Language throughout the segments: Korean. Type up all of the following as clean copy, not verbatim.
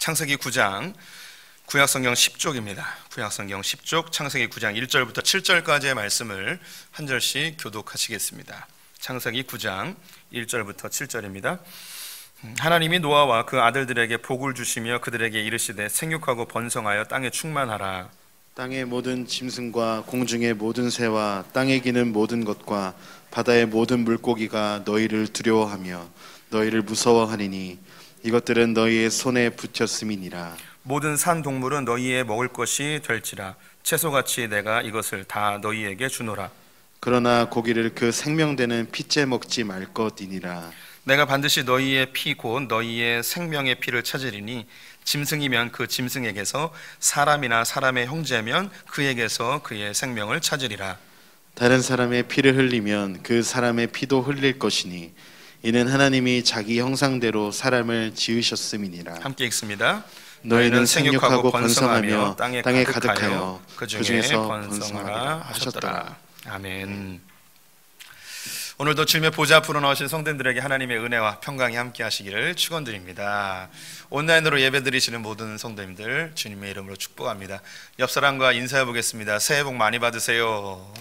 창세기 9장 구약성경 10쪽입니다. 구약성경 10쪽 창세기 9장 1절부터 7절까지의 말씀을 한 절씩 교독하시겠습니다. 창세기 9장 1절부터 7절입니다. 하나님이 노아와 그 아들들에게 복을 주시며 그들에게 이르시되 생육하고 번성하여 땅에 충만하라. 땅의 모든 짐승과 공중의 모든 새와 땅에 기는 모든 것과 바다의 모든 물고기가 너희를 두려워하며 너희를 무서워하리니 이것들은 너희의 손에 붙였음이니라. 모든 산 동물은 너희의 먹을 것이 될지라. 채소같이 내가 이것을 다 너희에게 주노라. 그러나 고기를 그 생명되는 피째 먹지 말 것이니라. 내가 반드시 너희의 피 곧 너희의 생명의 피를 찾으리니 짐승이면 그 짐승에게서, 사람이나 사람의 형제면 그에게서 그의 생명을 찾으리라. 다른 사람의 피를 흘리면 그 사람의 피도 흘릴 것이니 이는 하나님이 자기 형상대로 사람을 지으셨음이니라. 함께 읽습니다. 너희는 생육하고 번성하며 땅에 가득하여 그 중에서 번성하라 하셨더라. 아멘. 오늘도 주님의 보좌 앞으로 나오신 성도님들에게 하나님의 은혜와 평강이 함께 하시기를 축원드립니다. 온라인으로 예배드리시는 모든 성도님들 주님의 이름으로 축복합니다. 옆 사람과 인사해 보겠습니다. 새해 복 많이 받으세요.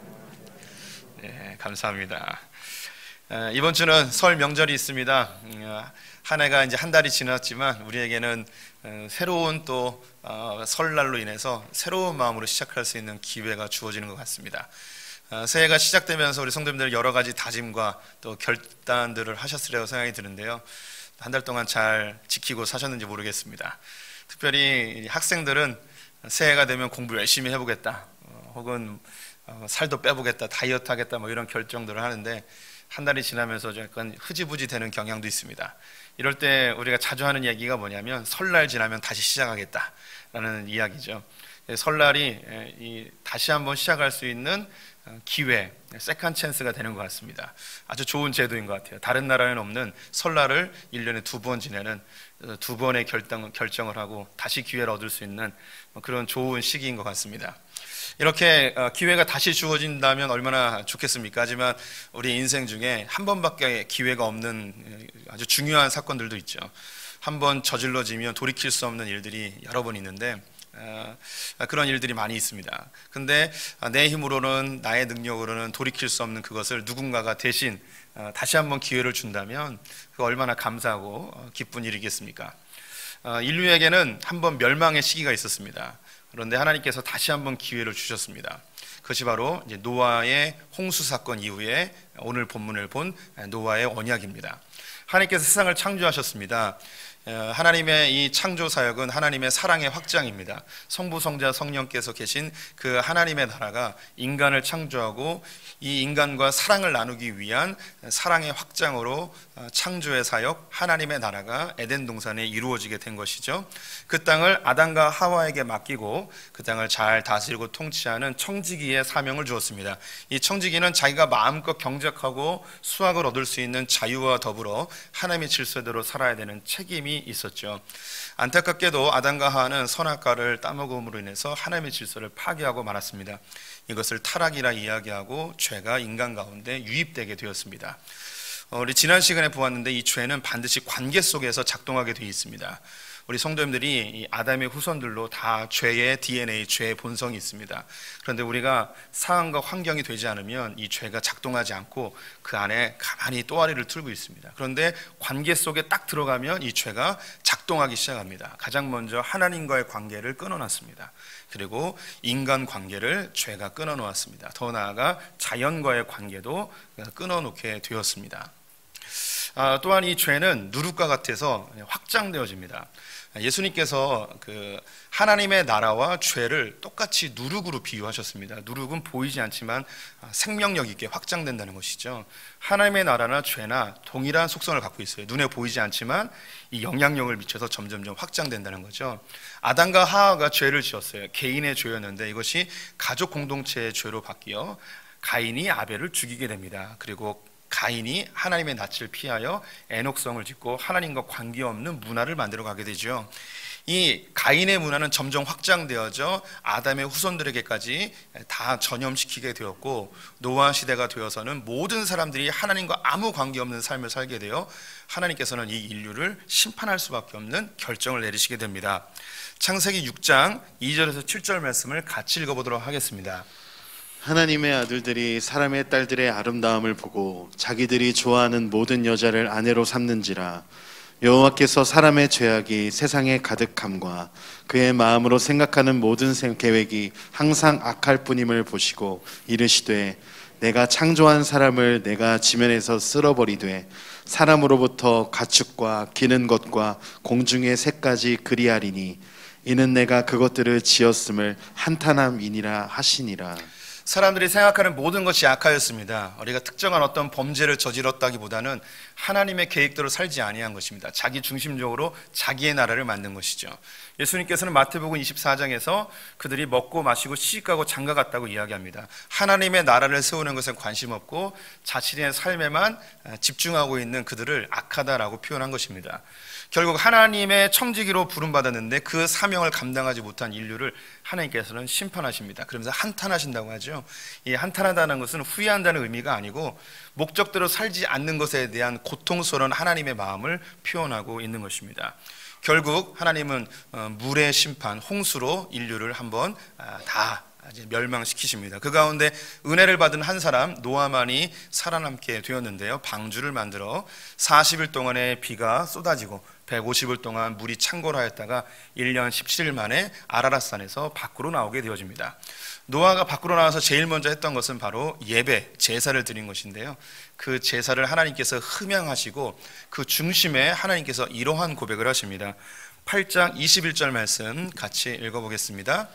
네, 감사합니다. 이번 주는 설 명절이 있습니다. 한 해가 이제 한 달이 지났지만 우리에게는 새로운 또 설날로 인해서 새로운 마음으로 시작할 수 있는 기회가 주어지는 것 같습니다. 새해가 시작되면서 우리 성도님들 여러 가지 다짐과 또 결단들을 하셨으리라고 생각이 드는데요. 한 달 동안 잘 지키고 사셨는지 모르겠습니다. 특별히 학생들은 새해가 되면 공부 열심히 해보겠다, 혹은 살도 빼보겠다, 다이어트 하겠다, 뭐 이런 결정들을 하는데 한 달이 지나면서 약간 흐지부지 되는 경향도 있습니다. 이럴 때 우리가 자주 하는 얘기가 뭐냐면 설날 지나면 다시 시작하겠다라는 이야기죠. 설날이 다시 한번 시작할 수 있는 기회, 세컨 찬스가 되는 것 같습니다. 아주 좋은 제도인 것 같아요. 다른 나라에는 없는 설날을 1년에 2번 지내는, 2번의 결정을 하고 다시 기회를 얻을 수 있는 그런 좋은 시기인 것 같습니다. 이렇게 기회가 다시 주어진다면 얼마나 좋겠습니까? 하지만 우리 인생 중에 한 번밖에 기회가 없는 아주 중요한 사건들도 있죠. 한 번 저질러지면 돌이킬 수 없는 일들이 여러 번 있는데 그런 일들이 많이 있습니다. 근데 내 힘으로는, 나의 능력으로는 돌이킬 수 없는 그것을 누군가가 대신 다시 한번 기회를 준다면 그 얼마나 감사하고 기쁜 일이겠습니까? 인류에게는 한번 멸망의 시기가 있었습니다. 그런데 하나님께서 다시 한번 기회를 주셨습니다. 그것이 바로 이제 노아의 홍수 사건 이후에 오늘 본문을 본 노아의 언약입니다. 하나님께서 세상을 창조하셨습니다. 하나님의 이 창조 사역은 하나님의 사랑의 확장입니다. 성부, 성자, 성령께서 계신 그 하나님의 나라가 인간을 창조하고 이 인간과 사랑을 나누기 위한 사랑의 확장으로 창조의 사역, 하나님의 나라가 에덴 동산에 이루어지게 된 것이죠. 그 땅을 아담과 하와에게 맡기고 그 땅을 잘 다스리고 통치하는 청지기의 사명을 주었습니다. 이 청지기는 자기가 마음껏 경작하고 수확을 얻을 수 있는 자유와 더불어 하나님의 질서대로 살아야 되는 책임이 있었죠. 안타깝게도 아담과 하와는 선악과를 따먹음으로 인해서 하나님의 질서를 파괴하고 말았습니다. 이것을 타락이라 이야기하고 죄가 인간 가운데 유입되게 되었습니다. 우리 지난 시간에 보았는데 이 죄는 반드시 관계 속에서 작동하게 되어 있습니다. 우리 성도님들이 이 아담의 후손들로 다 죄의 DNA, 죄의 본성이 있습니다. 그런데 우리가 상황과 환경이 되지 않으면 이 죄가 작동하지 않고 그 안에 가만히 또아리를 틀고 있습니다. 그런데 관계 속에 딱 들어가면 이 죄가 작동하기 시작합니다. 가장 먼저 하나님과의 관계를 끊어놨습니다. 그리고 인간 관계를 죄가 끊어놓았습니다. 더 나아가 자연과의 관계도 끊어놓게 되었습니다. 또한 이 죄는 누룩과 같아서 확장되어집니다. 예수님께서 그 하나님의 나라와 죄를 똑같이 누룩으로 비유하셨습니다. 누룩은 보이지 않지만 생명력 있게 확장된다는 것이죠. 하나님의 나라나 죄나 동일한 속성을 갖고 있어요. 눈에 보이지 않지만 이 영향력을 미쳐서 점점점 확장된다는 거죠. 아담과 하와가 죄를 지었어요. 개인의 죄였는데 이것이 가족 공동체의 죄로 바뀌어 가인이 아벨을 죽이게 됩니다. 그리고 가인이 하나님의 낯을 피하여 애녹성을 짓고 하나님과 관계없는 문화를 만들어 가게 되죠. 이 가인의 문화는 점점 확장되어져 아담의 후손들에게까지 다 전염시키게 되었고, 노아 시대가 되어서는 모든 사람들이 하나님과 아무 관계없는 삶을 살게 되어 하나님께서는 이 인류를 심판할 수밖에 없는 결정을 내리시게 됩니다. 창세기 6장 2절에서 7절 말씀을 같이 읽어보도록 하겠습니다. 하나님의 아들들이 사람의 딸들의 아름다움을 보고 자기들이 좋아하는 모든 여자를 아내로 삼는지라. 여호와께서 사람의 죄악이 세상에 가득함과 그의 마음으로 생각하는 모든 계획이 항상 악할 뿐임을 보시고 이르시되 내가 창조한 사람을 내가 지면에서 쓸어버리되 사람으로부터 가축과 기는 것과 공중의 새까지 그리하리니 이는 내가 그것들을 지었음을 한탄함이니라 하시니라. 사람들이 생각하는 모든 것이 악하였습니다. 우리가 특정한 어떤 범죄를 저질렀다기보다는 하나님의 계획대로 살지 아니한 것입니다. 자기 중심적으로 자기의 나라를 만든 것이죠. 예수님께서는 마태복음 24장에서 그들이 먹고 마시고 시집가고 장가갔다고 이야기합니다. 하나님의 나라를 세우는 것에 관심 없고 자신의 삶에만 집중하고 있는 그들을 악하다라고 표현한 것입니다. 결국 하나님의 청지기로 부름받았는데 그 사명을 감당하지 못한 인류를 하나님께서는 심판하십니다. 그러면서 한탄하신다고 하죠. 이 한탄하다는 것은 후회한다는 의미가 아니고 목적대로 살지 않는 것에 대한 고통스러운 하나님의 마음을 표현하고 있는 것입니다. 결국 하나님은 물의 심판, 홍수로 인류를 한번 다 멸망시키십니다. 그 가운데 은혜를 받은 한 사람 노아만이 살아남게 되었는데요. 방주를 만들어 40일 동안의 비가 쏟아지고 150일 동안 물이 창궐하였다가 1년 17일 만에 아라랏산에서 밖으로 나오게 되어집니다. 노아가 밖으로 나와서 제일 먼저 했던 것은 바로 예배, 제사를 드린 것인데요. 그 제사를 하나님께서 흠양하시고 그 중심에 하나님께서 이러한 고백을 하십니다. 8장 21절 말씀 같이 읽어보겠습니다.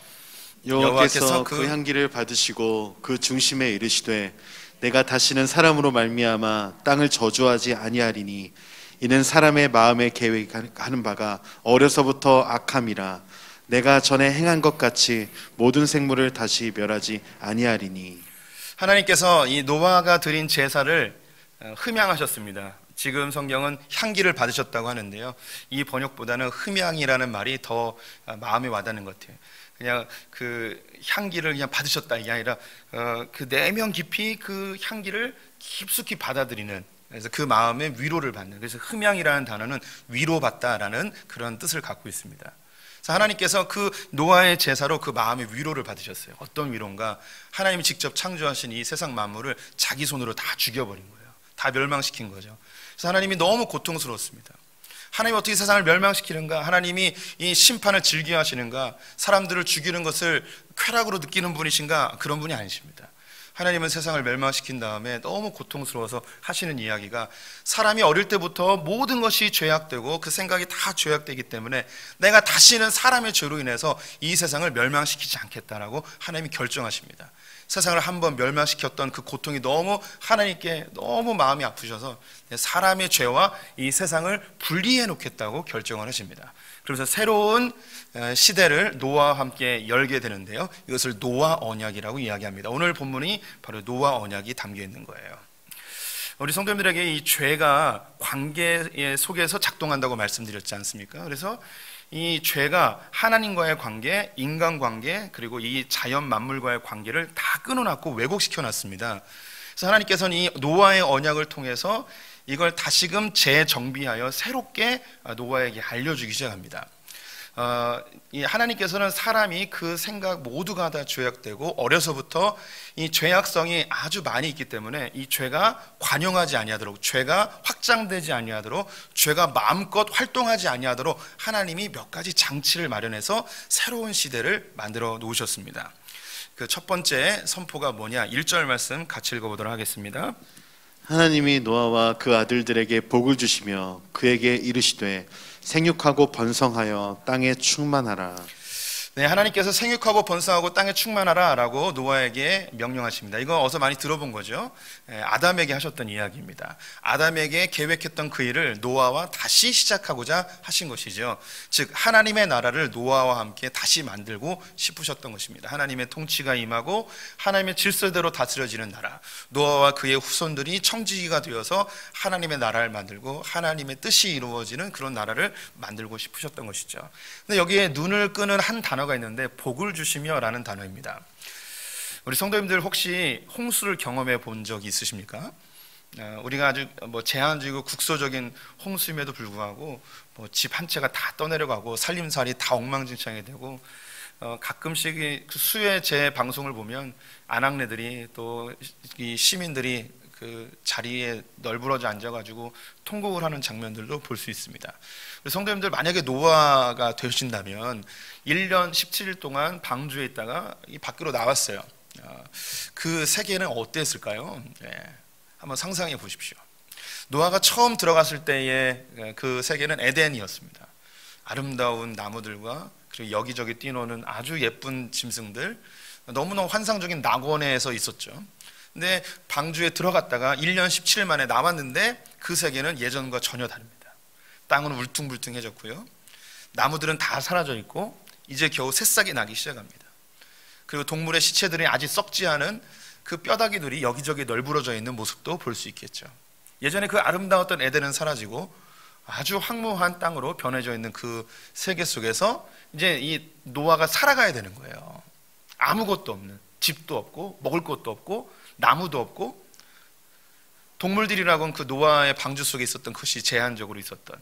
여호와께서 그 향기를 받으시고 그 중심에 이르시되 내가 다시는 사람으로 말미암아 땅을 저주하지 아니하리니 이는 사람의 마음에 계획하는 바가 어려서부터 악함이라. 내가 전에 행한 것 같이 모든 생물을 다시 멸하지 아니하리니. 하나님께서 이 노아가 드린 제사를 흠양하셨습니다. 지금 성경은 향기를 받으셨다고 하는데요. 이 번역보다는 흠양이라는 말이 더 마음에 와닿는 것 같아요. 그냥 그 향기를 그냥 받으셨다 이게 아니라 그 내면 깊이 그 향기를 깊숙이 받아들이는, 그래서 그 마음에 위로를 받는, 그래서 흠양이라는 단어는 위로받다라는 그런 뜻을 갖고 있습니다. 그래서 하나님께서 그 노아의 제사로 그 마음의 위로를 받으셨어요. 어떤 위로인가? 하나님이 직접 창조하신 이 세상 만물을 자기 손으로 다 죽여버린 거예요. 다 멸망시킨 거죠. 그래서 하나님이 너무 고통스러웠습니다. 하나님이 어떻게 세상을 멸망시키는가? 하나님이 이 심판을 즐겨 하시는가? 사람들을 죽이는 것을 쾌락으로 느끼는 분이신가? 그런 분이 아니십니다. 하나님은 세상을 멸망시킨 다음에 너무 고통스러워서 하시는 이야기가, 사람이 어릴 때부터 모든 것이 죄악되고 그 생각이 다 죄악되기 때문에 내가 다시는 사람의 죄로 인해서 이 세상을 멸망시키지 않겠다라고 하나님이 결정하십니다. 세상을 한번 멸망시켰던 그 고통이 너무 하나님께 너무 마음이 아프셔서 사람의 죄와 이 세상을 분리해 놓겠다고 결정을 하십니다. 그래서 새로운 시대를 노아와 함께 열게 되는데요. 이것을 노아 언약이라고 이야기합니다. 오늘 본문이 바로 노아 언약이 담겨 있는 거예요. 우리 성도님들에게 이 죄가 관계 속에서 작동한다고 말씀드렸지 않습니까? 그래서 이 죄가 하나님과의 관계, 인간관계, 그리고 이 자연 만물과의 관계를 다 끊어놨고 왜곡시켜놨습니다. 그래서 하나님께서는 이 노아의 언약을 통해서 이걸 다시금 재정비하여 새롭게 노아에게 알려주기 시작합니다. 이 하나님께서는 사람이 그 생각 모두가 다 죄악되고 어려서부터 이 죄악성이 아주 많이 있기 때문에 이 죄가 관용하지 아니하도록, 죄가 확장되지 아니하도록, 죄가 마음껏 활동하지 아니하도록 하나님이 몇 가지 장치를 마련해서 새로운 시대를 만들어 놓으셨습니다. 그 첫 번째 선포가 뭐냐? 1절 말씀 같이 읽어보도록 하겠습니다. 하나님이 노아와 그 아들들에게 복을 주시며 그에게 이르시되 생육하고 번성하여 땅에 충만하라. 네, 하나님께서 생육하고 번성하고 땅에 충만하라라고 노아에게 명령하십니다. 이거 어서 많이 들어본 거죠. 아담에게 하셨던 이야기입니다. 아담에게 계획했던 그 일을 노아와 다시 시작하고자 하신 것이죠. 즉 하나님의 나라를 노아와 함께 다시 만들고 싶으셨던 것입니다. 하나님의 통치가 임하고 하나님의 질서대로 다스려지는 나라, 노아와 그의 후손들이 청지기가 되어서 하나님의 나라를 만들고 하나님의 뜻이 이루어지는 그런 나라를 만들고 싶으셨던 것이죠. 근데 여기에 눈을 끄는 한 단어가 있는데 복을 주시며 라는 단어입니다. 우리 성도님들 혹시 홍수를 경험해 본 적이 있으십니까? 우리가 아주 제한적이고 국소적인 홍수임에도 불구하고 집 한 채가 다 떠내려가고 살림살이 다 엉망진창이 되고 가끔씩 그 수해 재방송을 보면 아낙네들이 또 이 시민들이 그 자리에 널브러져 앉아가지고 통곡을 하는 장면들도 볼 수 있습니다. 성도님들 만약에 노아가 되신다면 1년 17일 동안 방주에 있다가 이 밖으로 나왔어요. 그 세계는 어땠을까요? 네, 한번 상상해 보십시오. 노아가 처음 들어갔을 때의 그 세계는 에덴이었습니다. 아름다운 나무들과 그리고 여기저기 뛰노는 아주 예쁜 짐승들, 너무너무 환상적인 낙원에서 있었죠. 근데 방주에 들어갔다가 1년 17일 만에 나왔는데 그 세계는 예전과 전혀 다릅니다. 땅은 울퉁불퉁해졌고요. 나무들은 다 사라져 있고 이제 겨우 새싹이 나기 시작합니다. 그리고 동물의 시체들이 아직 썩지 않은 그 뼈다귀들이 여기저기 널브러져 있는 모습도 볼 수 있겠죠. 예전에 그 아름다웠던 에덴은 사라지고 아주 황무한 땅으로 변해져 있는 그 세계 속에서 이제 이 노아가 살아가야 되는 거예요. 아무것도 없는, 집도 없고 먹을 것도 없고 나무도 없고, 동물들이라고는 그 노아의 방주 속에 있었던 것이 제한적으로 있었던,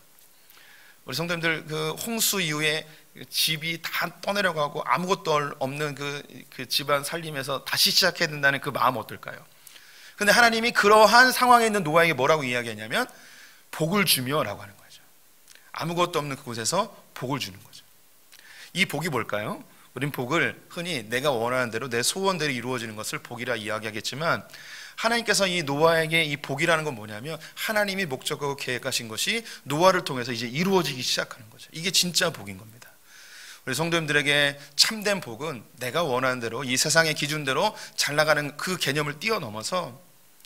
우리 성도님들 그 홍수 이후에 집이 다 떠내려가고 아무것도 없는 그 집안 살림에서 다시 시작해야 된다는 그 마음 어떨까요? 근데 하나님이 그러한 상황에 있는 노아에게 뭐라고 이야기하냐면 복을 주며 라고 하는 거죠. 아무것도 없는 그곳에서 복을 주는 거죠. 이 복이 뭘까요? 우린 복을 흔히 내가 원하는 대로 내 소원대로 이루어지는 것을 복이라 이야기하겠지만, 하나님께서 이 노아에게 이 복이라는 건 뭐냐면 하나님이 목적하고 계획하신 것이 노아를 통해서 이제 이루어지기 시작하는 거죠. 이게 진짜 복인 겁니다. 우리 성도님들에게 참된 복은 내가 원하는 대로 이 세상의 기준대로 잘 나가는 그 개념을 뛰어넘어서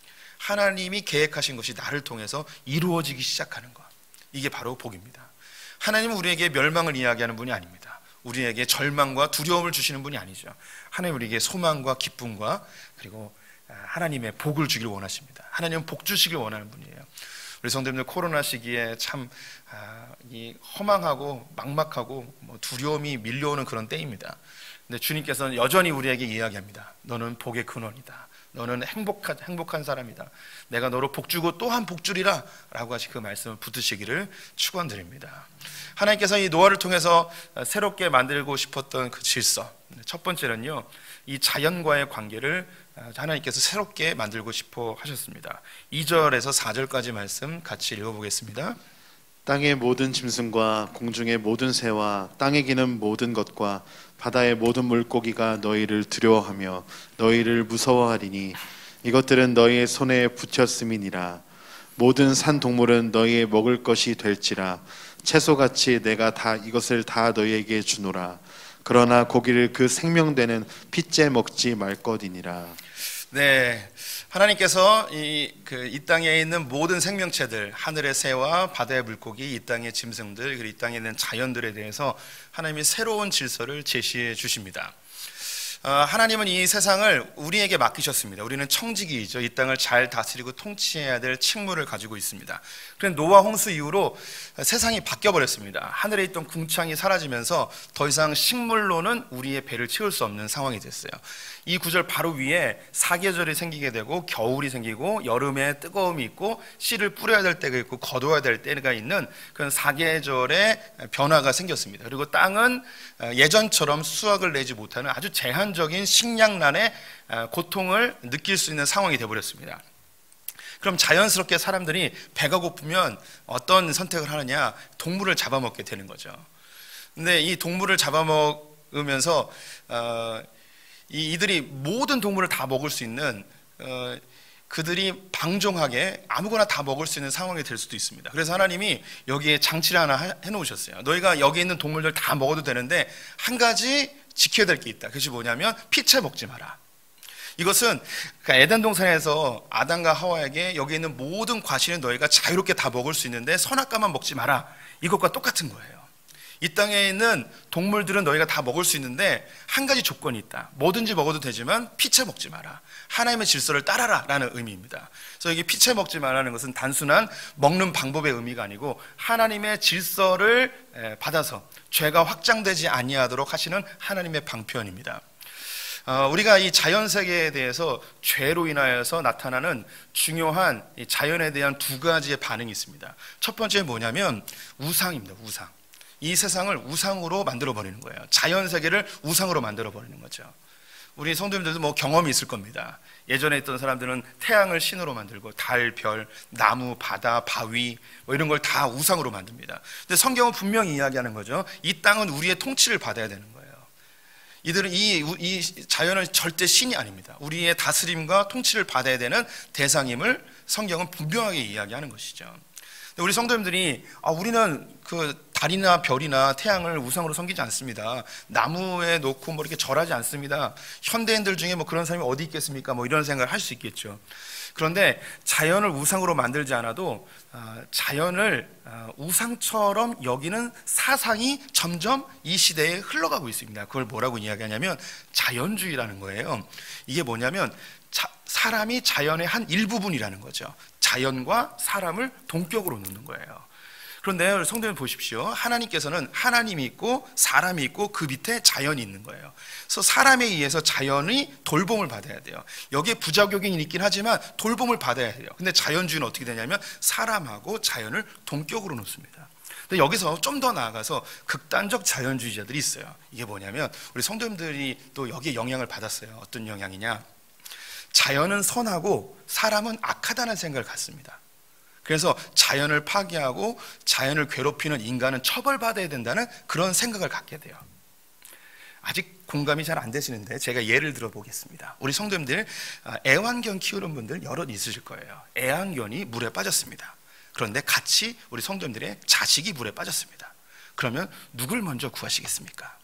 하나님이 계획하신 것이 나를 통해서 이루어지기 시작하는 것, 이게 바로 복입니다. 하나님은 우리에게 멸망을 이야기하는 분이 아닙니다. 우리에게 절망과 두려움을 주시는 분이 아니죠. 하나님 우리에게 소망과 기쁨과 그리고 하나님의 복을 주길 원하십니다. 하나님은 복 주시길 원하는 분이에요. 우리 성도님들 코로나 시기에 참 이 허망하고 막막하고 두려움이 밀려오는 그런 때입니다. 근데 주님께서는 여전히 우리에게 이야기합니다. 너는 복의 근원이다. 너는 행복한 사람이다. 내가 너로 복 주고 또한 복 주리라 라고 하시 그 말씀을 붙드시기를 축원드립니다. 하나님께서 이 노아를 통해서 새롭게 만들고 싶었던 그 질서, 첫 번째는요, 이 자연과의 관계를 하나님께서 새롭게 만들고 싶어 하셨습니다. 2절에서 4절까지 말씀 같이 읽어보겠습니다. 땅의 모든 짐승과 공중의 모든 새와 땅에 기는 모든 것과 바다의 모든 물고기가 너희를 두려워하며 너희를 무서워하리니 이것들은 너희의 손에 붙였음이니라. 모든 산 동물은 너희의 먹을 것이 될지라. 채소같이 내가 다 이것을 다 너희에게 주노라. 그러나 고기를 그 생명되는 핏째 먹지 말 것이니라. 네, 하나님께서 이 땅에 있는 모든 생명체들, 하늘의 새와 바다의 물고기, 이 땅의 짐승들, 그리고 이 땅에 있는 자연들에 대해서 하나님이 새로운 질서를 제시해 주십니다. 하나님은 이 세상을 우리에게 맡기셨습니다. 우리는 청지기이죠. 이 땅을 잘 다스리고 통치해야 될 책무를 가지고 있습니다. 그런데 노아 홍수 이후로 세상이 바뀌어버렸습니다. 하늘에 있던 궁창이 사라지면서 더 이상 식물로는 우리의 배를 채울 수 없는 상황이 됐어요. 이 구절 바로 위에 사계절이 생기게 되고 겨울이 생기고 여름에 뜨거움이 있고 씨를 뿌려야 될 때가 있고 거둬야 될 때가 있는 그런 사계절의 변화가 생겼습니다. 그리고 땅은 예전처럼 수확을 내지 못하는 아주 제한적인 식량난의 고통을 느낄 수 있는 상황이 되어버렸습니다. 그럼 자연스럽게 사람들이 배가 고프면 어떤 선택을 하느냐? 동물을 잡아먹게 되는 거죠. 근데 이 동물을 이들이 모든 동물을 다 먹을 수 있는 그들이 방종하게 아무거나 다 먹을 수 있는 상황이 될 수도 있습니다. 그래서 하나님이 여기에 장치를 하나 해놓으셨어요. 너희가 여기 있는 동물들 다 먹어도 되는데 한 가지 지켜야 될 게 있다. 그것이 뭐냐면 피채 먹지 마라. 이것은 에덴 동산에서 아담과 하와에게 여기 있는 모든 과실은 너희가 자유롭게 다 먹을 수 있는데 선악과만 먹지 마라. 이것과 똑같은 거예요. 이 땅에 있는 동물들은 너희가 다 먹을 수 있는데 한 가지 조건이 있다. 뭐든지 먹어도 되지만 피채 먹지 마라. 하나님의 질서를 따라라 라는 의미입니다. 그래서 여기 피채 먹지 마라는 것은 단순한 먹는 방법의 의미가 아니고 하나님의 질서를 받아서 죄가 확장되지 아니하도록 하시는 하나님의 방편입니다. 우리가 이 자연 세계에 대해서 죄로 인하여서 나타나는 중요한 이 자연에 대한 두 가지의 반응이 있습니다. 첫 번째는 뭐냐면 우상입니다. 우상. 이 세상을 우상으로 만들어버리는 거예요. 자연 세계를 우상으로 만들어버리는 거죠. 우리 성도님들도 뭐 경험이 있을 겁니다. 예전에 있던 사람들은 태양을 신으로 만들고 달, 별, 나무, 바다, 바위 뭐 이런 걸 다 우상으로 만듭니다. 근데 성경은 분명히 이야기하는 거죠. 이 땅은 우리의 통치를 받아야 되는 거예요. 이들은 이 자연은 절대 신이 아닙니다. 우리의 다스림과 통치를 받아야 되는 대상임을 성경은 분명하게 이야기하는 것이죠. 우리 성도님들이 우리는 그 달이나 별이나 태양을 우상으로 섬기지 않습니다. 나무에 놓고 뭐 이렇게 절하지 않습니다. 현대인들 중에 뭐 그런 사람이 어디 있겠습니까? 뭐 이런 생각을 할 수 있겠죠. 그런데 자연을 우상으로 만들지 않아도 자연을 우상처럼 여기는 사상이 점점 이 시대에 흘러가고 있습니다. 그걸 뭐라고 이야기하냐면 자연주의라는 거예요. 이게 뭐냐면 사람이 자연의 한 일부분이라는 거죠. 자연과 사람을 동격으로 놓는 거예요. 그런데 성도님 보십시오. 하나님께서는 하나님이 있고 사람이 있고 그 밑에 자연이 있는 거예요. 그래서 사람에 의해서 자연이 돌봄을 받아야 돼요. 여기에 부작용이 있긴 하지만 돌봄을 받아야 돼요. 근데 자연주의는 어떻게 되냐면 사람하고 자연을 동격으로 놓습니다. 근데 여기서 좀 더 나아가서 극단적 자연주의자들이 있어요. 이게 뭐냐면 우리 성도님들이 또 여기에 영향을 받았어요. 어떤 영향이냐? 자연은 선하고 사람은 악하다는 생각을 갖습니다. 그래서 자연을 파괴하고 자연을 괴롭히는 인간은 처벌받아야 된다는 그런 생각을 갖게 돼요. 아직 공감이 잘 안 되시는데 제가 예를 들어 보겠습니다. 우리 성도님들 애완견 키우는 분들 여럿 있으실 거예요. 애완견이 물에 빠졌습니다. 그런데 같이 우리 성도님들의 자식이 물에 빠졌습니다. 그러면 누굴 먼저 구하시겠습니까?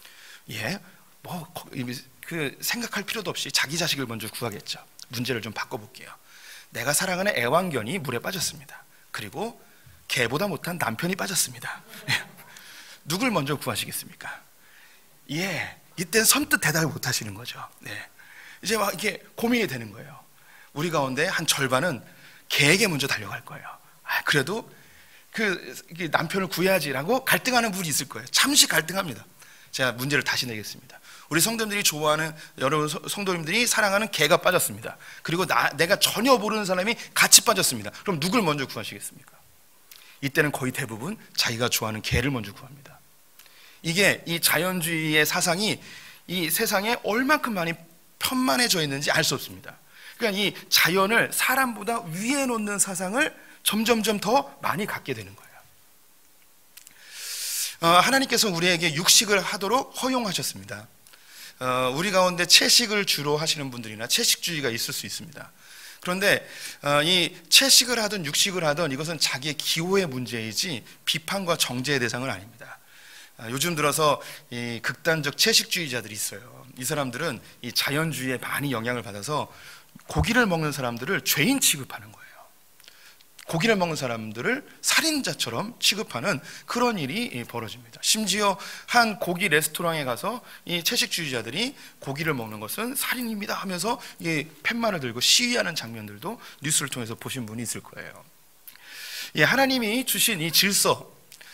생각할 필요도 없이 자기 자식을 먼저 구하겠죠. 문제를 좀 바꿔볼게요. 내가 사랑하는 애완견이 물에 빠졌습니다. 그리고 개보다 못한 남편이 빠졌습니다. 누굴 먼저 구하시겠습니까? 이때는 선뜻 대답을 못 하시는 거죠. 이제 막 이렇게 고민이 되는 거예요. 우리 가운데 한 절반은 개에게 먼저 달려갈 거예요. 그래도 그 남편을 구해야지라고 갈등하는 분이 있을 거예요. 잠시 갈등합니다. 제가 문제를 다시 내겠습니다. 우리 성도님들이 좋아하는 여러분 성도님들이 사랑하는 개가 빠졌습니다. 그리고 내가 전혀 모르는 사람이 같이 빠졌습니다. 그럼 누굴 먼저 구하시겠습니까? 이때는 거의 대부분 자기가 좋아하는 개를 먼저 구합니다. 이게 이 자연주의의 사상이 이 세상에 얼만큼 많이 편만해져 있는지 알 수 없습니다. 그러니까 이 자연을 사람보다 위에 놓는 사상을 점점점 더 많이 갖게 되는 거예요. 하나님께서 우리에게 육식을 하도록 허용하셨습니다. 우리 가운데 채식을 주로 하시는 분들이나 채식주의가 있을 수 있습니다. 그런데 이 채식을 하든 육식을 하든 이것은 자기의 기호의 문제이지 비판과 정죄의 대상은 아닙니다. 요즘 들어서 이 극단적 채식주의자들이 있어요. 이 사람들은 이 자연주의에 많이 영향을 받아서 고기를 먹는 사람들을 죄인 취급하는 거예요. 고기를 먹는 사람들을 살인자처럼 취급하는 그런 일이 벌어집니다. 심지어 한 고기 레스토랑에 가서 이 채식주의자들이 고기를 먹는 것은 살인입니다 하면서 이 팻말을 들고 시위하는 장면들도 뉴스를 통해서 보신 분이 있을 거예요. 하나님이 주신 이 질서,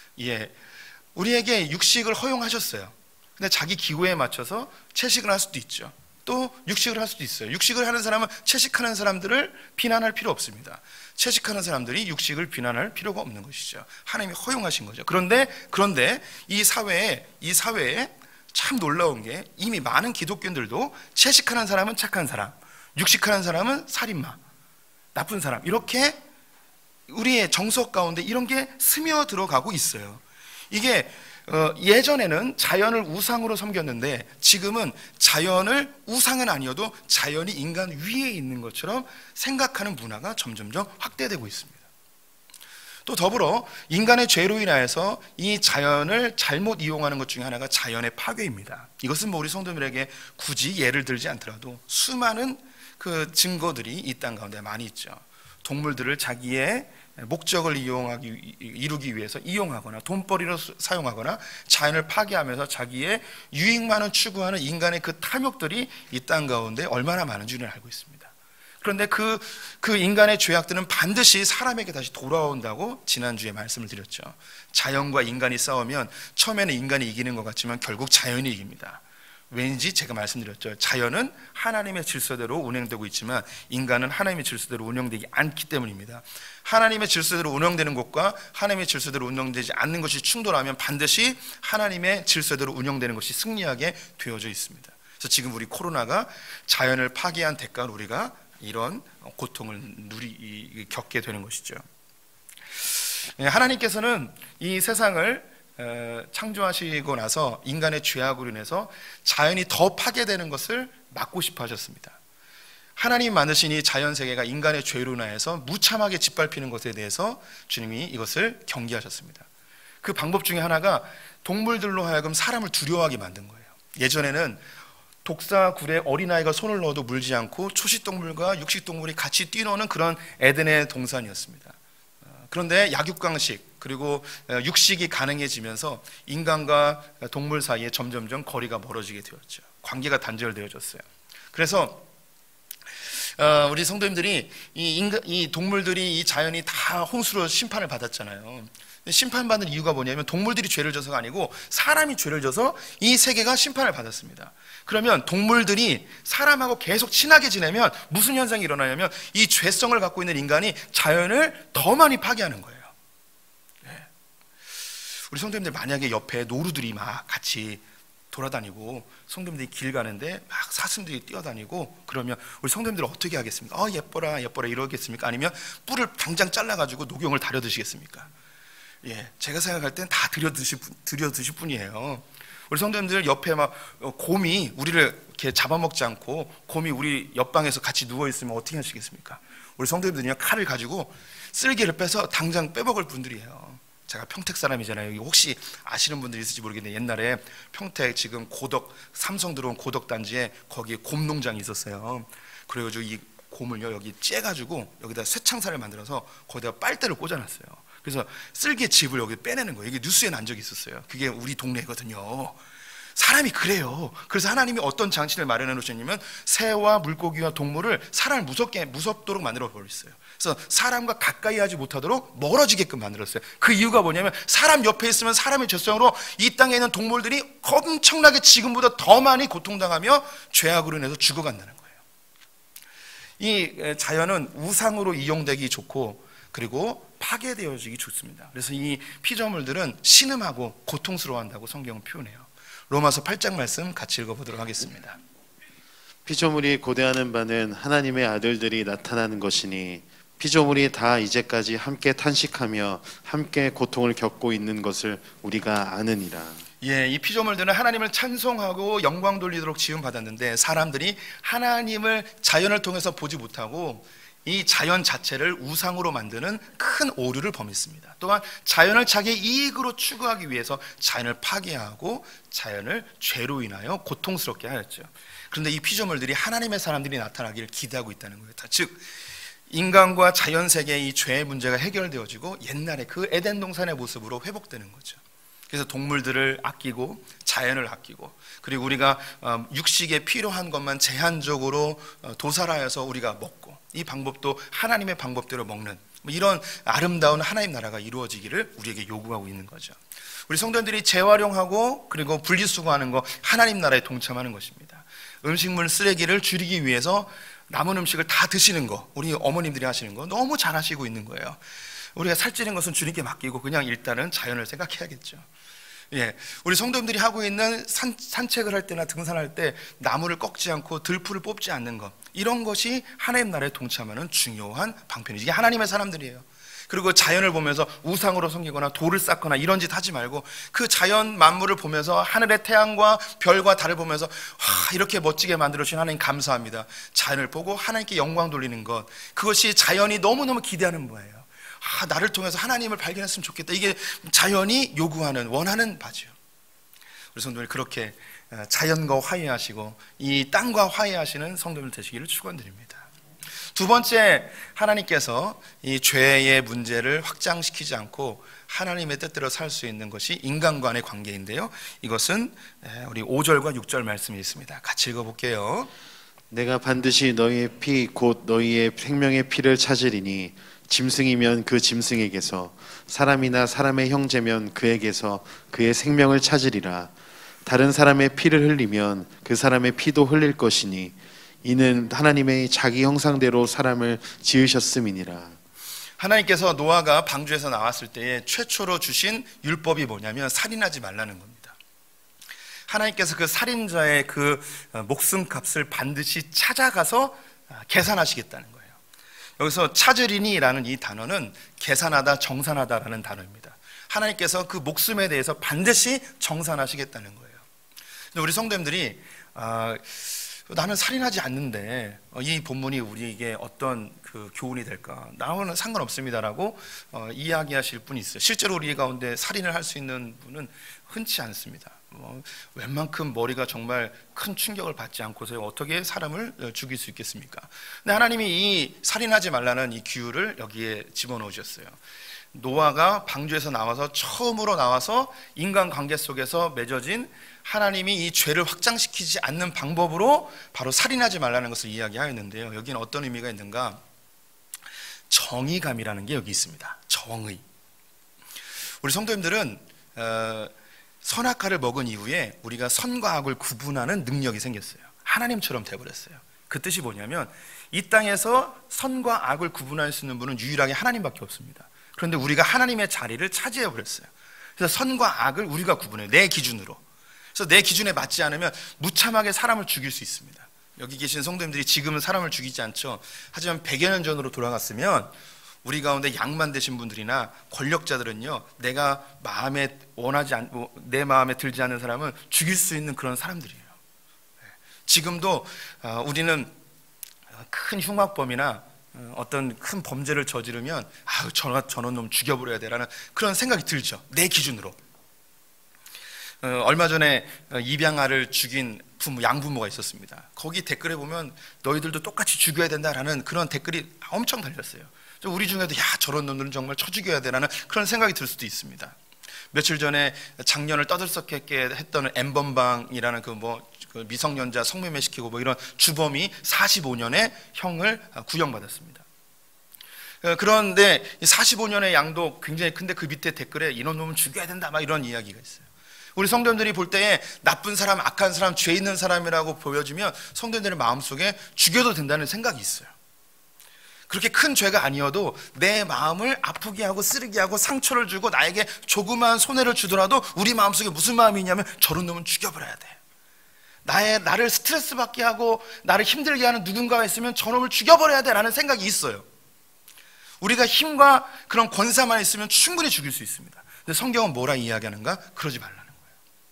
우리에게 육식을 허용하셨어요. 근데 자기 기호에 맞춰서 채식을 할 수도 있죠. 또 육식을 할 수도 있어요. 육식을 하는 사람은 채식하는 사람들을 비난할 필요 없습니다. 채식하는 사람들이 육식을 비난할 필요가 없는 것이죠. 하나님이 허용하신 거죠. 그런데 이 사회에 참 놀라운 게 이미 많은 기독교인들도 채식하는 사람은 착한 사람, 육식하는 사람은 살인마, 나쁜 사람, 이렇게 우리의 정서 가운데 이런 게 스며들어가고 있어요. 이게 예전에는 자연을 우상으로 섬겼는데 지금은 자연을 우상은 아니어도 자연이 인간 위에 있는 것처럼 생각하는 문화가 점점점 확대되고 있습니다. 또 더불어 인간의 죄로 인하여서 이 자연을 잘못 이용하는 것 중에 하나가 자연의 파괴입니다. 이것은 뭐 우리 성도들에게 굳이 예를 들지 않더라도 수많은 그 증거들이 이 땅 가운데 많이 있죠. 동물들을 자기의 목적을 이루기 위해서 이용하거나 돈벌이로 사용하거나 자연을 파괴하면서 자기의 유익만을 추구하는 인간의 그 탐욕들이 이 땅 가운데 얼마나 많은지는 알고 있습니다. 그런데 그 인간의 죄악들은 반드시 사람에게 다시 돌아온다고 지난주에 말씀을 드렸죠. 자연과 인간이 싸우면 처음에는 인간이 이기는 것 같지만 결국 자연이 이깁니다. 왠지 제가 말씀드렸죠. 자연은 하나님의 질서대로 운영되고 있지만 인간은 하나님의 질서대로 운영되지 않기 때문입니다. 하나님의 질서대로 운영되는 것과 하나님의 질서대로 운영되지 않는 것이 충돌하면 반드시 하나님의 질서대로 운영되는 것이 승리하게 되어져 있습니다. 그래서 지금 우리 코로나가 자연을 파괴한 대가로 우리가 이런 고통을 겪게 되는 것이죠. 하나님께서는 이 세상을 창조하시고 나서 인간의 죄악으로 인해서 자연이 더 파괴되는 것을 막고 싶어 하셨습니다. 하나님 만드신 이 자연세계가 인간의 죄로 인해서 무참하게 짓밟히는 것에 대해서 주님이 이것을 경계하셨습니다. 그 방법 중에 하나가 동물들로 하여금 사람을 두려워하게 만든 거예요. 예전에는 독사굴에 어린아이가 손을 넣어도 물지 않고 초식동물과 육식동물이 같이 뛰노는 그런 에덴의 동산이었습니다. 그런데 약육강식 그리고 육식이 가능해지면서 인간과 동물 사이에 점점점 거리가 멀어지게 되었죠. 관계가 단절되어졌어요. 그래서 우리 성도님들이 이 동물들이 이 자연이 다 홍수로 심판을 받았잖아요. 심판받는 이유가 뭐냐면 동물들이 죄를 져서가 아니고 사람이 죄를 져서 이 세계가 심판을 받았습니다. 그러면 동물들이 사람하고 계속 친하게 지내면 무슨 현상이 일어나냐면 이 죄성을 갖고 있는 인간이 자연을 더 많이 파괴하는 거예요. 네. 우리 성도님들 만약에 옆에 노루들이 막 같이 돌아다니고 성도님들이 길 가는데 막 사슴들이 뛰어다니고 그러면 우리 성도님들 어떻게 하겠습니까? 예뻐라 예뻐라 이러겠습니까? 아니면 뿔을 당장 잘라가지고 녹용을 다려 드시겠습니까? 예, 제가 생각할 땐 다 들여 드실 뿐이에요. 우리 성도님들 옆에 막 곰이 우리를 이렇게 잡아먹지 않고 곰이 우리 옆방에서 같이 누워 있으면 어떻게 하시겠습니까? 우리 성도님들은요 칼을 가지고 쓸개를 빼서 당장 빼먹을 분들이에요. 제가 평택 사람이잖아요. 혹시 아시는 분들이 있을지 모르겠는데 옛날에 평택 지금 삼성 들어온 고덕 단지에 거기에 곰 농장이 있었어요. 그래가지고 이 곰을요 여기 째가지고 여기다 쇠창살을 만들어서 거기다가 빨대를 꽂아놨어요. 그래서 쓸개 즙을 여기 빼내는 거예요. 이게 뉴스에 난 적이 있었어요. 그게 우리 동네거든요. 사람이 그래요. 그래서 하나님이 어떤 장치를 마련해 놓으셨냐면 새와 물고기와 동물을 사람을 무섭도록 만들어 버렸어요. 그래서 사람과 가까이 하지 못하도록 멀어지게끔 만들었어요. 그 이유가 뭐냐면 사람 옆에 있으면 사람의 죄성으로 이 땅에 있는 동물들이 엄청나게 지금보다 더 많이 고통당하며 죄악으로 인해서 죽어간다는 거예요. 이 자연은 우상으로 이용되기 좋고 그리고 파괴되어지기 좋습니다. 그래서 이 피조물들은 신음하고 고통스러워한다고 성경은 표현해요. 로마서 8장 말씀 같이 읽어보도록 하겠습니다. 피조물이 고대하는 바는 하나님의 아들들이 나타나는 것이니 피조물이 다 이제까지 함께 탄식하며 함께 고통을 겪고 있는 것을 우리가 아느니라. 예, 이 피조물들은 하나님을 찬송하고 영광 돌리도록 지음 받았는데 사람들이 하나님을 자연을 통해서 보지 못하고 이 자연 자체를 우상으로 만드는 큰 오류를 범했습니다. 또한 자연을 자기의 이익으로 추구하기 위해서 자연을 파괴하고 자연을 죄로 인하여 고통스럽게 하였죠. 그런데 이 피조물들이 하나님의 사람들이 나타나기를 기대하고 있다는 거예요. 즉 인간과 자연 세계의 이 죄의 문제가 해결되어지고 옛날에 그 에덴 동산의 모습으로 회복되는 거죠. 그래서 동물들을 아끼고 자연을 아끼고 그리고 우리가 육식에 필요한 것만 제한적으로 도살하여서 우리가 먹고 이 방법도 하나님의 방법대로 먹는 이런 아름다운 하나님 나라가 이루어지기를 우리에게 요구하고 있는 거죠. 우리 성도들이 재활용하고 그리고 분리수거하는 거 하나님 나라에 동참하는 것입니다. 음식물 쓰레기를 줄이기 위해서 남은 음식을 다 드시는 거 우리 어머님들이 하시는 거 너무 잘하시고 있는 거예요. 우리가 살찌는 것은 주님께 맡기고 그냥 일단은 자연을 생각해야겠죠. 예, 우리 성도님들이 하고 있는 산책을 할 때나 등산할 때 나무를 꺾지 않고 들풀을 뽑지 않는 것 이런 것이 하나님 나라에 동참하는 중요한 방편이죠. 이게 하나님의 사람들이에요. 그리고 자연을 보면서 우상으로 섬기거나 돌을 쌓거나 이런 짓 하지 말고 그 자연 만물을 보면서 하늘의 태양과 별과 달을 보면서 이렇게 멋지게 만들어주신 하나님 감사합니다. 자연을 보고 하나님께 영광 돌리는 것, 그것이 자연이 너무너무 기대하는 거예요. 나를 통해서 하나님을 발견했으면 좋겠다. 이게 자연이 요구하는, 원하는 바죠. 우리 성도들 그렇게 자연과 화해하시고 이 땅과 화해하시는 성도들 되시기를 축원드립니다. 두 번째, 하나님께서 이 죄의 문제를 확장시키지 않고 하나님의 뜻대로 살 수 있는 것이 인간 간의 관계인데요, 이것은 우리 5절과 6절 말씀이 있습니다. 같이 읽어볼게요. 내가 반드시 너희의 피 곧 너희의 생명의 피를 찾으리니 짐승이면 그 짐승에게서, 사람이나 사람의 형제면 그에게서 그의 생명을 찾으리라. 다른 사람의 피를 흘리면 그 사람의 피도 흘릴 것이니 이는 하나님의 자기 형상대로 사람을 지으셨음이니라. 하나님께서 노아가 방주에서 나왔을 때에 최초로 주신 율법이 뭐냐면 살인하지 말라는 겁니다. 하나님께서 그 살인자의 그 목숨값을 반드시 찾아가서 계산하시겠다는 거예요. 여기서 찾으리니라는 이 단어는 계산하다, 정산하다라는 단어입니다. 하나님께서 그 목숨에 대해서 반드시 정산하시겠다는 거예요. 근데 우리 성도님들이 나는 살인하지 않는데 이 본문이 우리에게 어떤 그 교훈이 될까? 나와는 상관없습니다라고 이야기하실 분이 있어요. 실제로 우리 가운데 살인을 할 수 있는 분은 흔치 않습니다. 웬만큼 머리가 정말 큰 충격을 받지 않고서 어떻게 사람을 죽일 수 있겠습니까? 근데 하나님이 이 살인하지 말라는 이 규율을 여기에 집어넣으셨어요. 노아가 방주에서 나와서 처음으로 나와서 인간관계 속에서 맺어진 하나님이 이 죄를 확장시키지 않는 방법으로 바로 살인하지 말라는 것을 이야기하였는데요, 여기는 어떤 의미가 있는가? 정의감이라는 게 여기 있습니다. 정의. 우리 성도님들은 선악과를 먹은 이후에 우리가 선과 악을 구분하는 능력이 생겼어요. 하나님처럼 돼버렸어요. 그 뜻이 뭐냐면 이 땅에서 선과 악을 구분할 수 있는 분은 유일하게 하나님밖에 없습니다. 그런데 우리가 하나님의 자리를 차지해버렸어요. 그래서 선과 악을 우리가 구분해요, 내 기준으로. 그래서 내 기준에 맞지 않으면 무참하게 사람을 죽일 수 있습니다. 여기 계신 성도님들이 지금은 사람을 죽이지 않죠. 하지만 100여 년 전으로 돌아갔으면 우리 가운데 양만 되신 분들이나 권력자들은요, 내가 마음에 원하지 않고 내 마음에 들지 않는 사람은 죽일 수 있는 그런 사람들이에요. 지금도 우리는 큰 흉악범이나 어떤 큰 범죄를 저지르면 저런 놈 죽여버려야 되라는 그런 생각이 들죠, 내 기준으로. 얼마 전에 입양아를 죽인 양부모가 있었습니다. 거기 댓글에 보면 너희들도 똑같이 죽여야 된다라는 그런 댓글이 엄청 달렸어요. 우리 중에도 저런 놈들은 정말 쳐 죽여야 되라는 그런 생각이 들 수도 있습니다. 며칠 전에 작년을 떠들썩하게 했던 엠번방이라는 그 미성년자 성매매시키고 이런 주범이 45년의 형을 구형받았습니다. 그런데 45년의 양도 굉장히 큰데 그 밑에 댓글에 이런 놈은 죽여야 된다 이런 이야기가 있어요. 우리 성도님들이 볼 때에 나쁜 사람, 악한 사람, 죄 있는 사람이라고 보여지면 성도님들의 마음속에 죽여도 된다는 생각이 있어요. 그렇게 큰 죄가 아니어도 내 마음을 아프게 하고 쓰르게 하고 상처를 주고 나에게 조그만 손해를 주더라도 우리 마음속에 무슨 마음이 있냐면 저런 놈은 죽여버려야 돼. 나를 스트레스 받게 하고 나를 힘들게 하는 누군가가 있으면 저놈을 죽여버려야 돼 라는 생각이 있어요. 우리가 힘과 그런 권세만 있으면 충분히 죽일 수 있습니다. 근데 성경은 뭐라 이야기하는가? 그러지 말라는 거예요.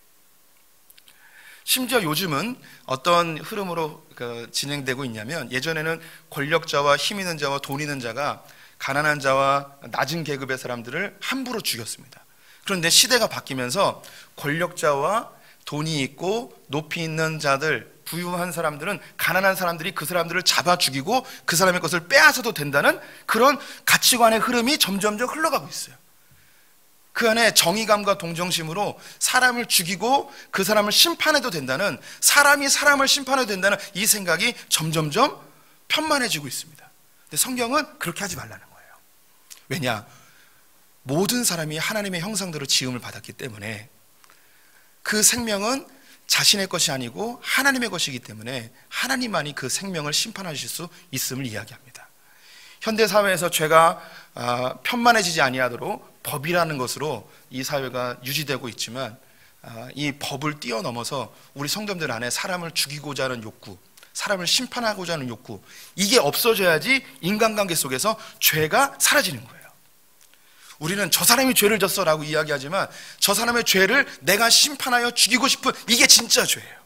심지어 요즘은 어떤 흐름으로 진행되고 있냐면, 예전에는 권력자와 힘 있는 자와 돈 있는 자가 가난한 자와 낮은 계급의 사람들을 함부로 죽였습니다. 그런데 시대가 바뀌면서 권력자와 돈이 있고 높이 있는 자들, 부유한 사람들은 가난한 사람들이 그 사람들을 잡아 죽이고 그 사람의 것을 빼앗아도 된다는 그런 가치관의 흐름이 점점점 흘러가고 있어요. 그 안에 정의감과 동정심으로 사람을 죽이고 그 사람을 심판해도 된다는, 사람이 사람을 심판해도 된다는 이 생각이 점점점 편만해지고 있습니다. 근데 성경은 그렇게 하지 말라는 거예요. 왜냐? 모든 사람이 하나님의 형상대로 지음을 받았기 때문에 그 생명은 자신의 것이 아니고 하나님의 것이기 때문에 하나님만이 그 생명을 심판하실 수 있음을 이야기합니다. 현대사회에서 죄가 편만해지지 아니하도록 법이라는 것으로 이 사회가 유지되고 있지만, 이 법을 뛰어넘어서 우리 성도들 안에 사람을 죽이고자 하는 욕구, 사람을 심판하고자 하는 욕구, 이게 없어져야지 인간관계 속에서 죄가 사라지는 거예요. 우리는 저 사람이 죄를 졌어라고 이야기하지만 저 사람의 죄를 내가 심판하여 죽이고 싶은 이게 진짜 죄예요.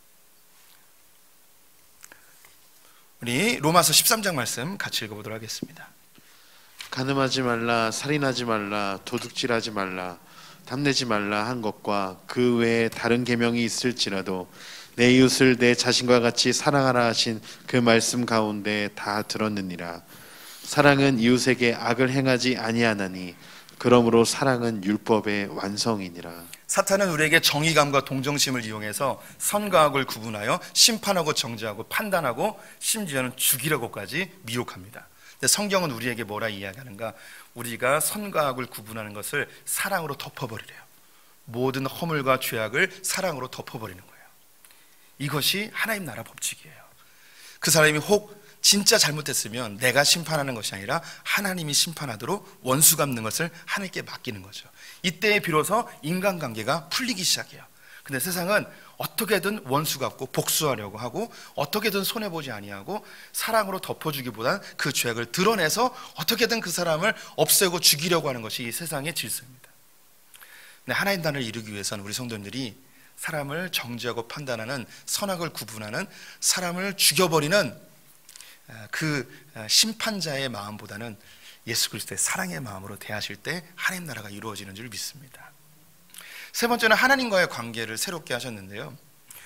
우리 로마서 13장 말씀 같이 읽어보도록 하겠습니다. 간음하지 말라, 살인하지 말라, 도둑질하지 말라, 탐내지 말라 한 것과 그 외에 다른 계명이 있을지라도 내 이웃을 내 자신과 같이 사랑하라 하신 그 말씀 가운데 다 들었느니라. 사랑은 이웃에게 악을 행하지 아니하나니 그러므로 사랑은 율법의 완성이니라. 사탄은 우리에게 정의감과 동정심을 이용해서 선과 악을 구분하여 심판하고 정죄하고 판단하고 심지어는 죽이려고까지 미혹합니다. 근데 성경은 우리에게 뭐라 이야기하는가? 우리가 선과 악을 구분하는 것을 사랑으로 덮어버리래요. 모든 허물과 죄악을 사랑으로 덮어버리는 거예요. 이것이 하나님 나라 법칙이에요. 그 사람이 혹 진짜 잘못했으면 내가 심판하는 것이 아니라 하나님이 심판하도록 원수 갚는 것을 하나님께 맡기는 거죠. 이때에 비로소 인간관계가 풀리기 시작해요. 근데 세상은 어떻게든 원수 갚고 복수하려고 하고 어떻게든 손해보지 아니하고 사랑으로 덮어주기보단 그 죄악을 드러내서 어떻게든 그 사람을 없애고 죽이려고 하는 것이 이 세상의 질서입니다. 근데 하나님 나라를 이루기 위해서는 우리 성도님들이 사람을 정죄하고 판단하는, 선악을 구분하는, 사람을 죽여버리는 그 심판자의 마음보다는 예수 그리스도의 사랑의 마음으로 대하실 때 하나님 나라가 이루어지는 줄 믿습니다. 세 번째는 하나님과의 관계를 새롭게 하셨는데요.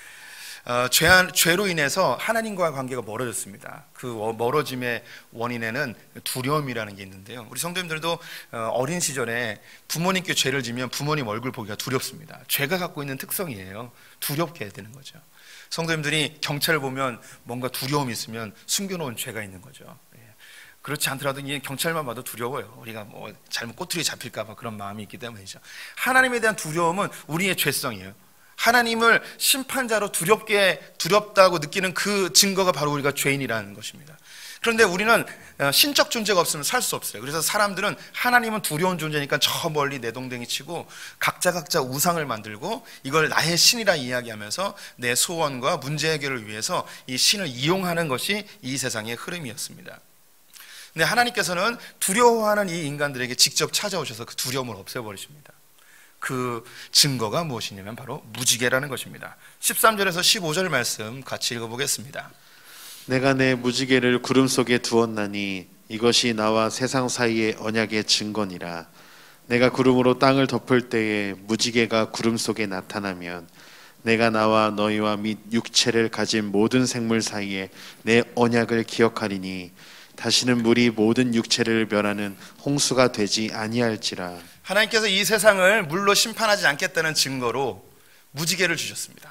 죄로 인해서 하나님과의 관계가 멀어졌습니다. 그 멀어짐의 원인에는 두려움이라는 게 있는데요. 우리 성도님들도 어린 시절에 부모님께 죄를 지면 부모님 얼굴 보기가 두렵습니다. 죄가 갖고 있는 특성이에요. 두렵게 해야 되는 거죠. 성도님들이 경찰을 보면 뭔가 두려움이 있으면 숨겨놓은 죄가 있는 거죠. 그렇지 않더라도 경찰만 봐도 두려워요. 우리가 뭐 잘못 꼬투리에 잡힐까 봐 그런 마음이 있기 때문이죠. 하나님에 대한 두려움은 우리의 죄성이에요. 하나님을 심판자로 두렵다고 느끼는 그 증거가 바로 우리가 죄인이라는 것입니다. 그런데 우리는 신적 존재가 없으면 살 수 없어요. 그래서 사람들은 하나님은 두려운 존재니까 저 멀리 내동댕이 치고 각자 우상을 만들고 이걸 나의 신이라 이야기하면서 내 소원과 문제 해결을 위해서 이 신을 이용하는 것이 이 세상의 흐름이었습니다. 근데 하나님께서는 두려워하는 이 인간들에게 직접 찾아오셔서 그 두려움을 없애버리십니다. 그 증거가 무엇이냐면 바로 무지개라는 것입니다. 13절에서 15절 말씀 같이 읽어보겠습니다. 내가 내 무지개를 구름 속에 두었나니 이것이 나와 세상 사이의 언약의 증거니라. 내가 구름으로 땅을 덮을 때에 무지개가 구름 속에 나타나면 내가 나와 너희와 및 육체를 가진 모든 생물 사이에 내 언약을 기억하리니 다시는 물이 모든 육체를 멸하는 홍수가 되지 아니할지라. 하나님께서 이 세상을 물로 심판하지 않겠다는 증거로 무지개를 주셨습니다.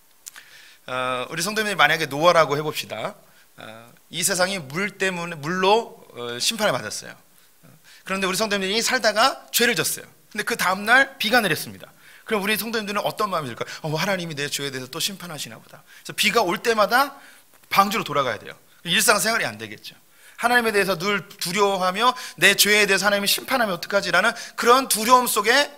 우리 성도님이 만약에 노아라고 해봅시다. 이 세상이 물로 심판을 받았어요. 그런데 우리 성도님들이 살다가 죄를 졌어요. 근데 그 다음날 비가 내렸습니다. 그럼 우리 성도님들은 어떤 마음이 들까요? 하나님이 내 죄에 대해서 또 심판하시나 보다. 그래서 비가 올 때마다 방주로 돌아가야 돼요. 일상생활이 안 되겠죠. 하나님에 대해서 늘 두려워하며 내 죄에 대해서 하나님이 심판하면 어떡하지라는 그런 두려움 속에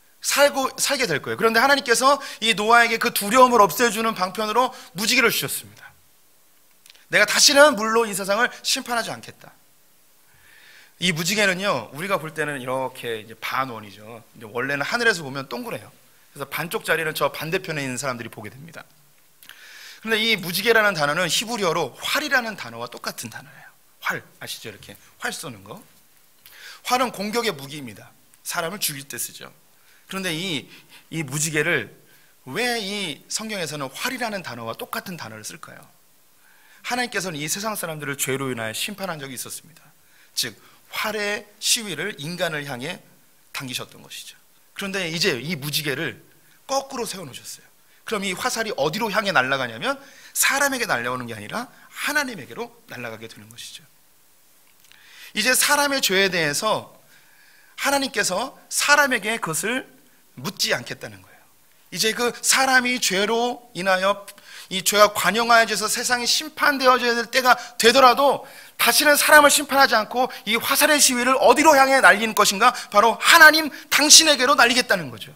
살게 될 거예요. 그런데 하나님께서 이 노아에게 그 두려움을 없애주는 방편으로 무지개를 주셨습니다. 내가 다시는 물로 이 세상을 심판하지 않겠다. 이 무지개는요, 우리가 볼 때는 이렇게 이제 반원이죠. 이제 원래는 하늘에서 보면 동그래요. 그래서 반쪽짜리는 저 반대편에 있는 사람들이 보게 됩니다. 그런데 이 무지개라는 단어는 히브리어로 활이라는 단어와 똑같은 단어예요. 활 아시죠? 이렇게 활 쏘는 거. 활은 공격의 무기입니다. 사람을 죽일 때 쓰죠. 그런데 이 무지개를 왜 이 성경에서는 활이라는 단어와 똑같은 단어를 쓸까요? 하나님께서는 이 세상 사람들을 죄로 인하여 심판한 적이 있었습니다. 즉 활의 시위를 인간을 향해 당기셨던 것이죠. 그런데 이제 이 무지개를 거꾸로 세워놓으셨어요. 그럼 이 화살이 어디로 향해 날아가냐면 사람에게 날아오는 게 아니라 하나님에게로 날아가게 되는 것이죠. 이제 사람의 죄에 대해서 하나님께서 사람에게 그것을 묻지 않겠다는 거예요. 이제 그 사람이 죄로 인하여 이 죄가 관영하여져서 세상이 심판되어져야 될 때가 되더라도 다시는 사람을 심판하지 않고 이 화살의 시위를 어디로 향해 날리는 것인가? 바로 하나님 당신에게로 날리겠다는 거죠.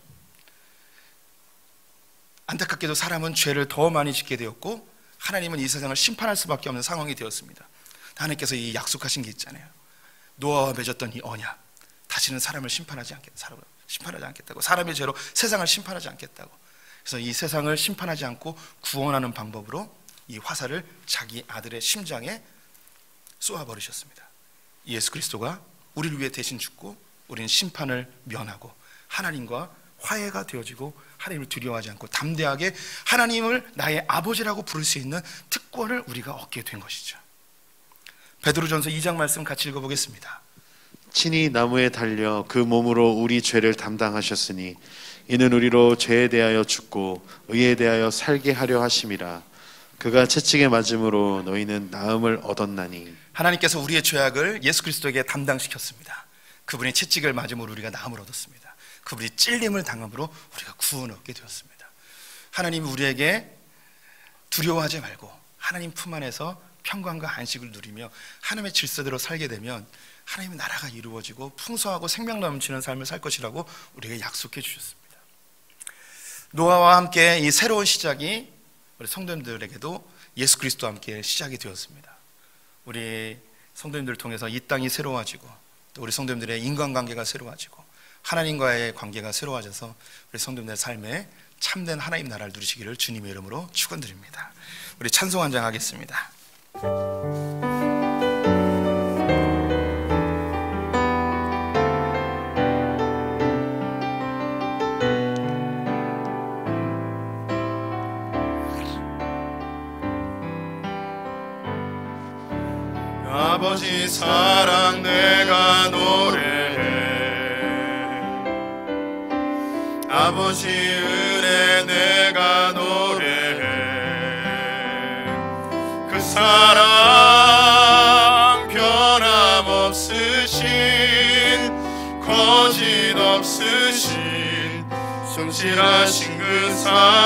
안타깝게도 사람은 죄를 더 많이 짓게 되었고 하나님은 이 세상을 심판할 수밖에 없는 상황이 되었습니다. 하나님께서 이 약속하신 게 있잖아요. 노아와 맺었던 이 언약 다시는 사람을 심판하지 않겠다고, 사람의 죄로 세상을 심판하지 않겠다고. 그래서 이 세상을 심판하지 않고 구원하는 방법으로 이 화살을 자기 아들의 심장에 쏘아버리셨습니다. 예수 그리스도가 우리를 위해 대신 죽고 우리는 심판을 면하고 하나님과 화해가 되어지고 하나님을 두려워하지 않고 담대하게 하나님을 나의 아버지라고 부를 수 있는 특권을 우리가 얻게 된 것이죠. 베드로전서 2장 말씀 같이 읽어보겠습니다. 친히 나무에 달려 그 몸으로 우리 죄를 담당하셨으니 이는 우리로 죄에 대하여 죽고 의에 대하여 살게 하려 하심이라. 그가 채찍에 맞음으로 너희는 나음을 얻었나니. 하나님께서 우리의 죄악을 예수 그리스도에게 담당시켰습니다. 그분이 채찍을 맞음으로 우리가 나음을 얻었습니다. 그분이 찔림을 당함으로 우리가 구원을 얻게 되었습니다. 하나님이 우리에게 두려워하지 말고 하나님 품 안에서 평강과 안식을 누리며 하나님의 질서대로 살게 되면 하나님의 나라가 이루어지고 풍성하고 생명 넘치는 삶을 살 것이라고 우리에게 약속해 주셨습니다. 노아와 함께 이 새로운 시작이 우리 성도님들에게도 예수 그리스도와 함께 시작이 되었습니다. 우리 성도님들을 통해서 이 땅이 새로워지고 또 우리 성도님들의 인간관계가 새로워지고 하나님과의 관계가 새로워져서 우리 성도님들의 삶에 참된 하나님 나라를 누리시기를 주님의 이름으로 축원드립니다. 우리 찬송 한 장 하겠습니다. 아버지 사랑 내가 노래해, 아버지 은혜 내가 노래해. 그 사랑 변함없으신 거짓 없으신 성실하신 그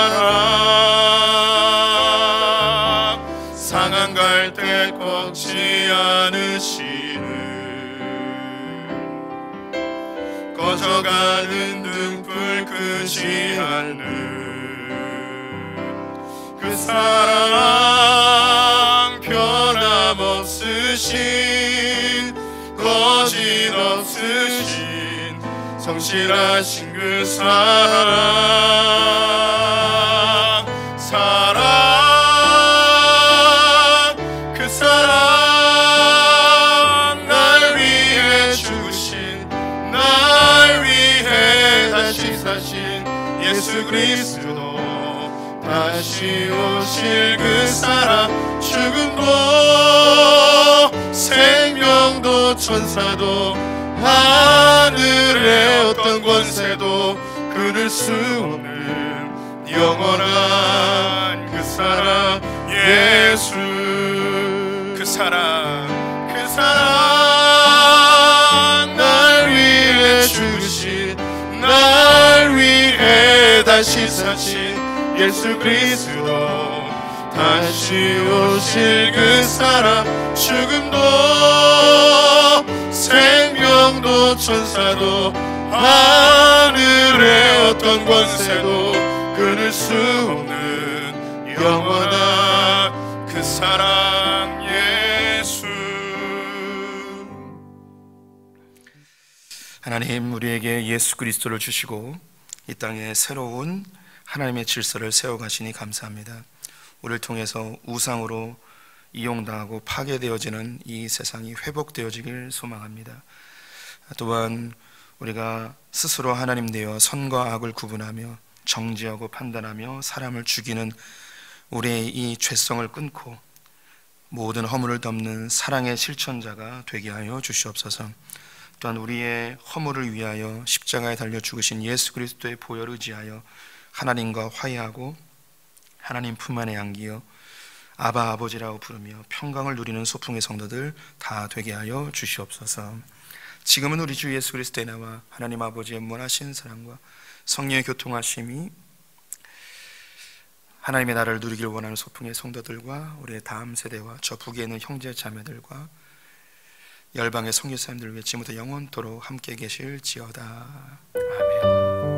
사랑 상한 갈대 꺾지 않으시는 꺼져가는 등불 끄지 않는 그 사랑 변함없으신 거짓 없으신 성실하신 그 사랑 그 사랑 날 위해 죽으신 날 위해 다시 사신 예수 그리스도 다시 오실 그 사랑 죽음도 생명도 천사도 하늘의 어떤 권세도 끊을 수 없는 영원한 그 사랑 예수 그 사랑 날 위해 죽으신 날 위해 다시 사신 예수 그리스도 다시 오실 그 사랑 죽음도 생명도 천사도 하늘의 어떤 권세도 끊을 수 없는 영원한 그 사랑 예수. 하나님, 우리에게 예수 그리스도를 주시고 이 땅에 새로운 하나님의 질서를 세워가시니 감사합니다. 우리를 통해서 우상으로 이용당하고 파괴되어지는 이 세상이 회복되어지길 소망합니다. 또한 우리가 스스로 하나님 되어 선과 악을 구분하며 정죄하고 판단하며 사람을 죽이는 우리의 이 죄성을 끊고 모든 허물을 덮는 사랑의 실천자가 되게 하여 주시옵소서. 또한 우리의 허물을 위하여 십자가에 달려 죽으신 예수 그리스도의 보혈을 의지하여 하나님과 화해하고 하나님 품 안에 안기어 아바 아버지라고 부르며 평강을 누리는 소풍의 성도들 다 되게 하여 주시옵소서. 지금은 우리 주 예수 그리스도의 나와 하나님 아버지의 무한하신 사랑과 성령의 교통하심이 하나님의 나라를 누리기를 원하는 소풍의 성도들과 우리의 다음 세대와 저 북에 있는 형제 자매들과 열방의 선교사님들을 위해 지금부터 영원토록 함께 계실지어다. 아멘.